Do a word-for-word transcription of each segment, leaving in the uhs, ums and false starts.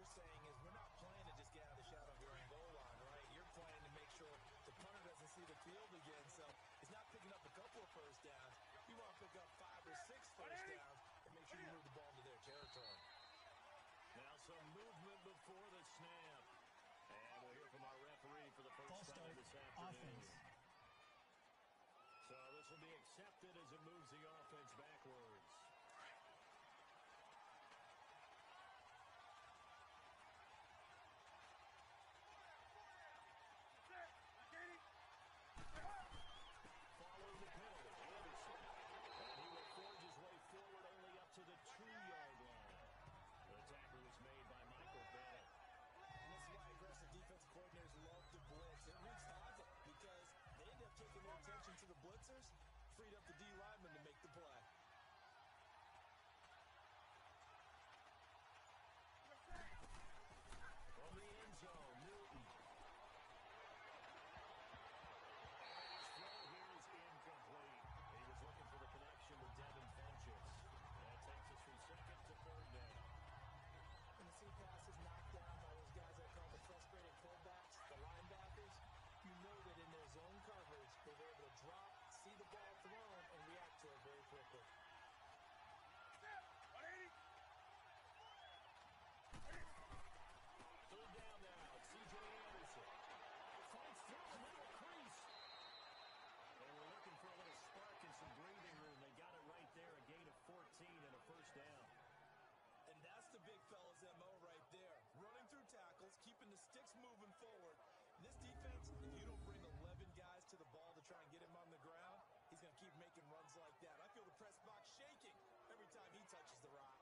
saying is we're not playing to just get out of the shadow of your own goal line, right? You're playing to make sure the punter doesn't see the field again. So he's not picking up a couple of first downs. You want to pick up five or six first downs and make sure you move the ball into their territory. Now some movement before the snap. And we'll hear from our referee for the first time this afternoon. Offense. So this will be accepted as it moves the offense backwards. Follow the penalty, Anderson. And he will forge his way forward only up to the two-yard line. The tackle was made by Michael Bennett. And this is why aggressive defensive coordinators love to blitz. It wreaks havoc because they end up taking their attention to the blitzers, freed up the D lineman to make the play. From the end zone, Newton. And his throw here is incomplete. He was looking for the connection with Devin Funchess. That takes us from second to third down. When the C pass is knocked down by those guys that call the frustrated fullbacks, the linebackers, you know that in their zone coverage, they're able to drop, see the ball thrown, and react to it very quickly. Third down now, C J Anderson. Fights through the middle crease. They were looking for a little spark and some breathing room. They got it right there, a gain of fourteen and a first down. And that's the big fella's M O right there. Running through tackles, keeping the sticks moving forward. And this defense, if you don't bring eleven guys to the ball to try and get him on the ground, he's going to keep making runs like that. I feel the press box shaking every time he touches the rock.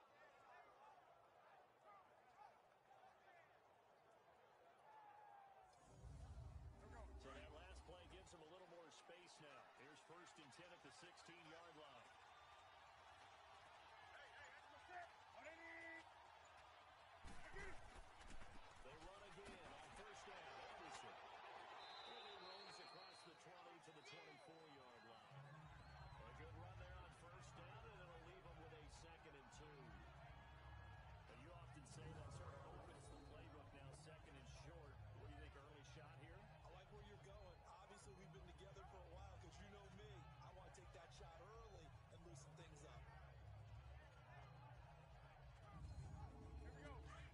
So that last play gives him a little more space now. Here's first and ten at the sixteen-yard line. They run again on first down. Anderson. And he rolls across the twenty to the twenty-four-yard line. A good run there on first down, and it'll leave him with a second and two. And you often say that sort of opens the playbook now, second and short. What do you think, early shot here? I like where you're going. Obviously, we've been together for a while because you know me. I want to take that shot early and loosen things up. Here we go.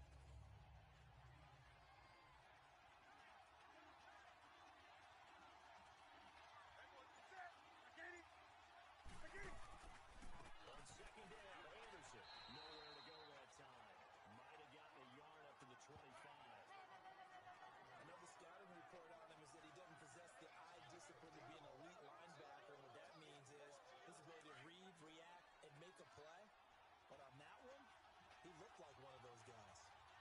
On second down, Anderson. Nowhere to go that time. Might have gotten a yard up to the twenty-five. I know the scouting report on him is that he doesn't possess the eye discipline to be an elite linebacker. What that means is his ability to read, react, and make a play. But on that one, he looked like one of those guys.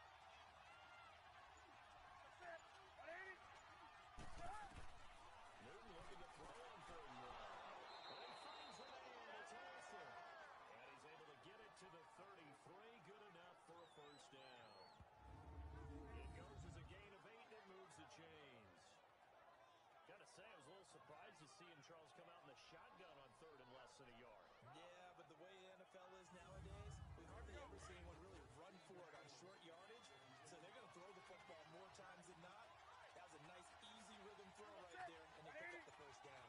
Newton looking to throw on third and one. And he finds a man. It's Harrison. And he's able to get it to the thirty-three. Good enough for a first down. It goes as a gain of eight, and it moves the chains. Gotta say, I was a little surprised to see him, Charles, come out in the shotgun on third and less than a yard. Yeah, but the way the N F L is nowadays, we hardly ever see anyone really run for it on short yardage. So they're going to throw the football more times than not. That was a nice, easy rhythm throw right there, and they pick up the first down.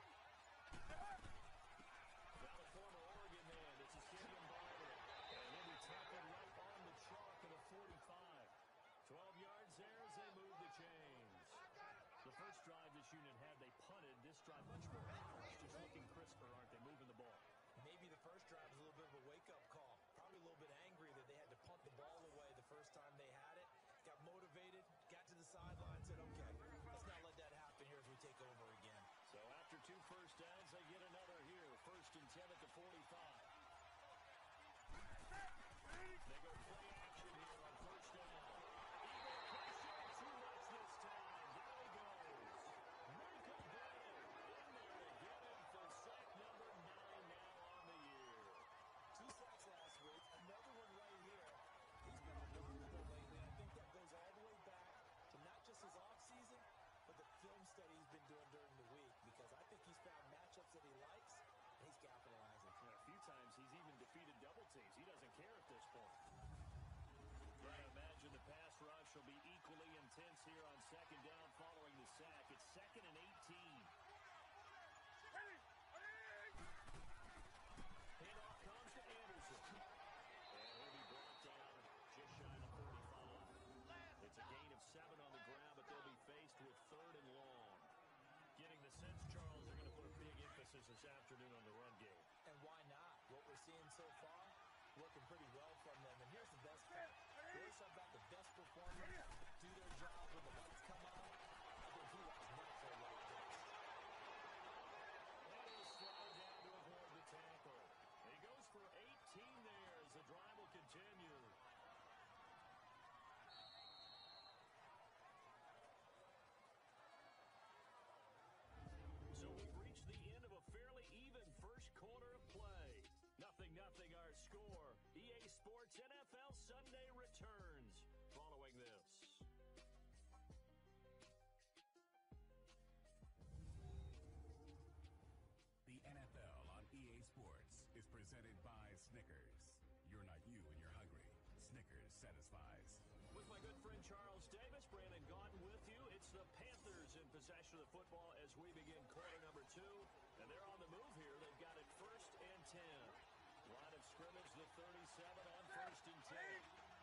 Now the former Oregon man, it's a stadium barber. And he'll be tackled right on the chalk of the forty-five. twelve yards there as they move the chains. The first drive this unit had, they punted. This drive, much more polished, just looking crisper, aren't they, moving the ball? Maybe the first drive was a little bit of a wake-up call. Probably a little bit angry that they had to punt the ball away the first time they had it. Got motivated, got to the sideline, said, okay, let's not let that happen here as we take over again. So after two first downs, they get another here. First and ten at the forty-five. They go play action here on first down. Eagle pressure, too much this time. There he goes. Michael Bennett in there to get him for sack number nine now on the year. Two sacks last week, another one right here. He's been remarkable lately. I think that goes all the way back to not just his offseason, but the film study he's been doing during the week, because I think he's found matchups that he likes, and he's capitalizing. Yeah, a few times he's even defeated double teams. He doesn't care at this point. second down following the sack. It's second and eighteen. Handoff comes to Anderson. And he'll be brought down just shy of the thirty-five. It's a gain of seven on the ground, but they'll be faced with third and long. Getting the sense, Charles, they're going to put a big emphasis this afternoon on the run game. And why not? What we're seeing so far, working pretty well from them. And here's the best part. Those have got the best performers do their job when the lights come on. I think he was natural what it does. And he'll slide down to avoid the tackle. He goes for eighteen there as the drive will continue. So we've reached the end of a fairly even first quarter of play. Nothing, nothing our score. E A Sports N F L Sunday returns following this. The N F L on E A Sports is presented by Snickers. You're not you when you're hungry. Snickers satisfies. With my good friend Charles Davis, Brandon Gaudin with you. It's the Panthers in possession of the football as we begin quarter number two. And they're on the move here. They've got it first and ten. Line of scrimmage, the thirty-seven on first and ten.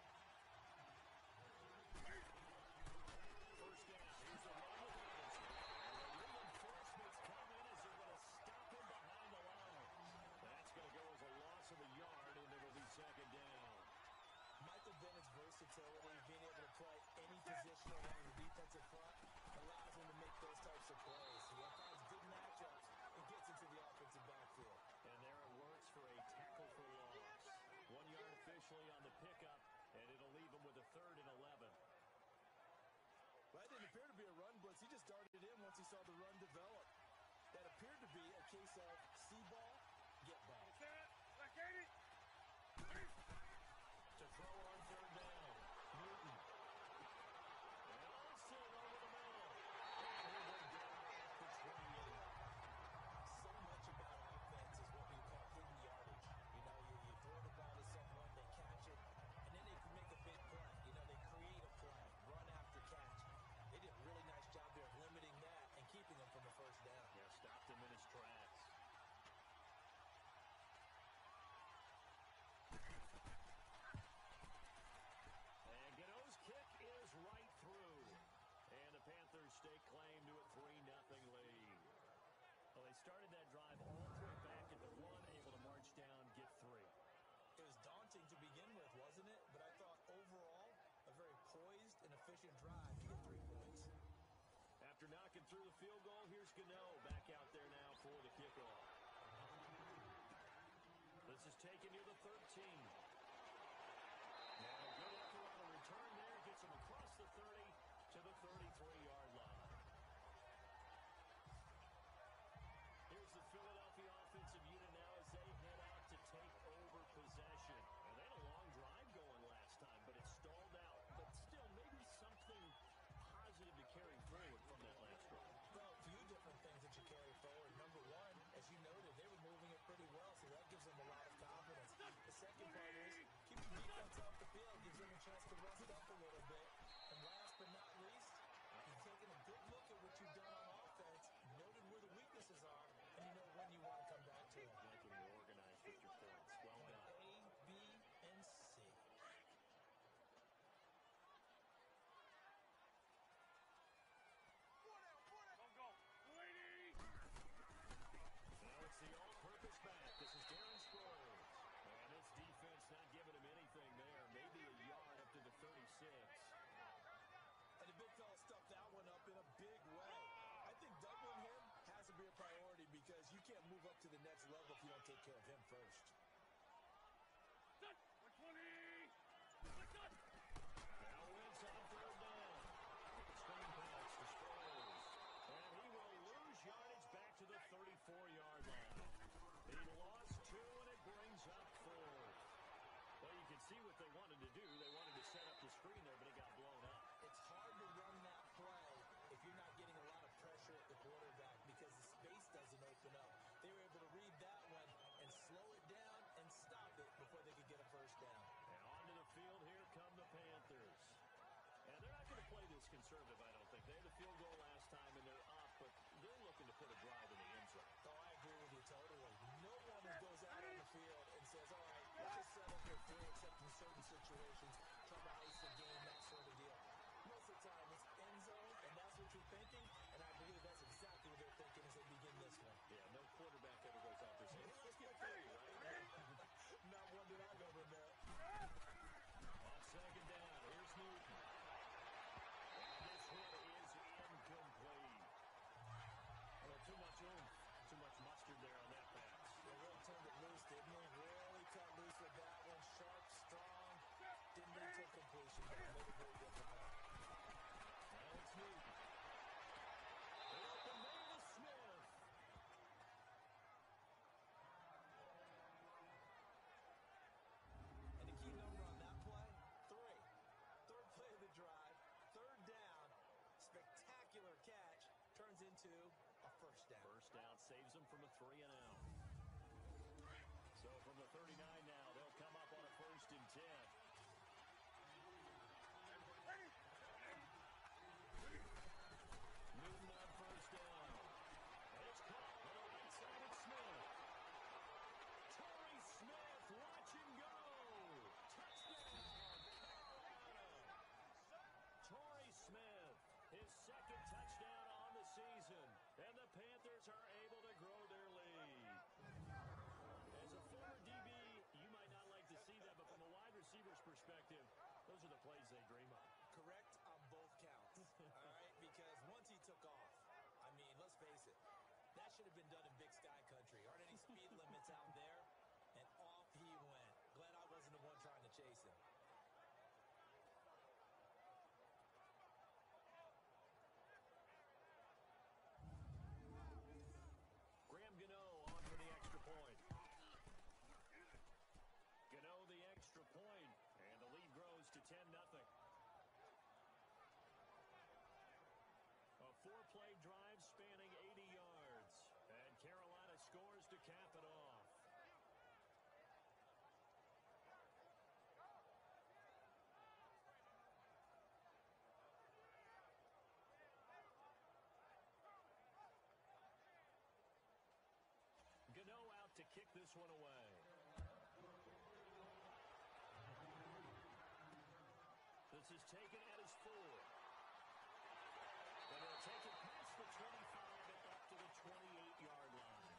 First down. Here's the run with Anderson. And the reinforcements come in as they're going to stop him behind the line. That's going to go as a loss of a yard, and it'll be second down. Michael Bennett's versatility, being able to play any position along the defensive front, allows him to make those types of plays. He finds good matchups and gets into the offensive backfield. And there it works for a tackle for loss. One yard officially on the pickup, and it'll leave him with a third and eleven. Well, that didn't appear to be a run blitz. He just darted in once he saw the run develop. That appeared to be a case of see ball, get ball. To throw on third down, Newton. And Olsen over the middle. And he went down for twenty-eight. So much about offense is what we call hidden yardage. You know, you, you throw the ball to someone, they catch it, and then they can make a big play. You know, they create a play, run after catch. They did a really nice job there of limiting that and keeping him from the first down. Yeah, stopped him in his tracks. And Gano's kick is right through. And the Panthers stake claim to a three nothing lead. Well, they started that drive all the way back at the one, able to march down, get three. It was daunting to begin with, wasn't it? But I thought overall, a very poised and efficient drive to get three points. After knocking through the field goal, here's Gano back out there now for the kickoff. This is taken near the thirteen. And a good effort on the return there. Gets him across the thirty to the thirty-three-yard line. Here's the Philadelphia offensive unit now as they head out to take over possession. And they had a long drive going last time, but it stalled out. But still, maybe something positive to carry forward from that last drive. Well, a few different things that you carry forward. Number one, as you noted, they were moving it pretty well, so that gives them a lot of confidence. The second part is keep your defense off the field, gives them a chance to rest up a little bit. And last but not least, you've taken a good look at what you've done on offense, noted where the weaknesses are, and you know when you want to come back to them. Making you organized with your points. Well Point done. A, B, and C. Don't go. Lady! Now it's the all-purpose back. This is Darren Sproles. And this defense not giving him anything there. Maybe a yard up to the thirty-six. And the big fella stuffed that one up in a big way. I think doubling him has to be a priority because you can't move up to the next level if you don't take care of him first. Set! one twenty! Set! Now Wentz on third down. Screen pass to Sproles. And he will lose yardage back to the thirty-four-yard line. He lost two, and it brings up fourth. Well, you can see what they wanted to do. They wanted to set up the screen there, but it got blown up. It's hard to run that play if you're not getting a lot of pressure at the quarterback because the space doesn't open up. They were able to read that one and slow it down and stop it before they could get a first down. And onto the field, here come the Panthers. And they're not going to play this conservative, I don't think, situations, try to ice the game, that sort of deal. Most of the time, it's end zone, and that's what you're thinking, and I believe that's exactly what they're thinking as they begin this one. Yeah, no quarterback ever goes out there saying, let's get three, right? Not one that I've ever met. On second down, here's Newton. And this one is incomplete. Well, too much oomph, too much mustard there on that pass. They really turned it loose, didn't they? Really cut loose with that one. Sharp, strong. Didn't lead to completion, but made it very difficult. Now it's Newton. They open there to Smith. And the key number on that play, three. Third play of the drive, third down, spectacular catch, turns into a first down. First down saves them from a three and out. So from the thirty-nine now, they'll come up on a first and ten. Newton on first down. And it's caught on the right side of Smith. Torrey Smith, watch him go. Touchdown, Carolina. Torrey Smith, his second touchdown on the season. And the Panthers are able to grow their lead. As a former D B, you might not like to see that, but from a wide receiver's perspective, those are the plays they dream of. Correct on both counts, all right? Because once he took off, I mean, let's face it, that should have been done in Big Sky Country. Aren't any speed limits out there? And off he went. Glad I wasn't the one trying to chase him. Graham Gano on for the extra point. Gano the extra point, and the lead grows to ten nothing. A four-play drive spanning eighty yards, and Carolina scores to cap it off. Gano out to kick this one away. This is taken at his four. And they'll take it past the twenty-five and up to the twenty-eight-yard line.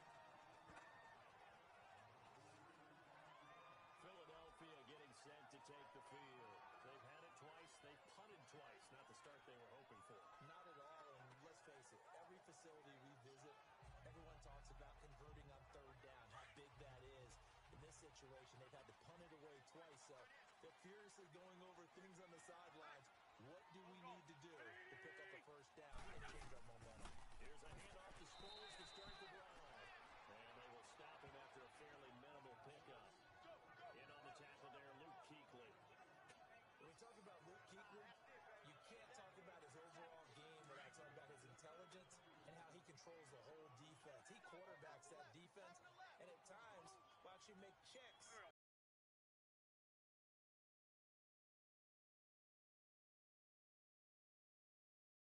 Philadelphia getting set to take the field. They've had it twice. They've punted twice. Not the start they were hoping for. Not at all, and let's face it, every facility we visit, everyone talks about converting on third down, how big that is. In this situation, they've had to punt it away twice, so they're furiously going over things on the sidelines. What do we need to do to pick up a first down and change our momentum? Here's a handoff to Sproles to start the drive. And they will stop him after a fairly minimal pickup. In on the tackle there, Luke Kuechly. When we talk about Luke Kuechly, you can't talk about his overall game without talking about his intelligence and how he controls the whole defense. He quarterbacks that defense, and at times will actually make checks